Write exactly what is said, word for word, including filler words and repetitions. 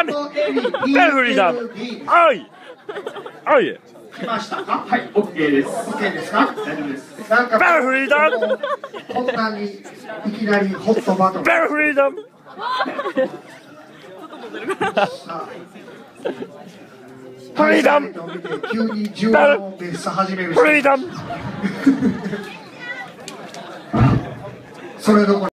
ダム。ベルフリーダム。おい。おい。 来ましたか。はい、オッケーです。オッケーですか。大丈夫です。なんかベルフリーダム。 こんなにいきなりホットバトル。 ベルフリーダム。フリーダム。 急にじゅうよんベース始める。 フリーダム。 それどころ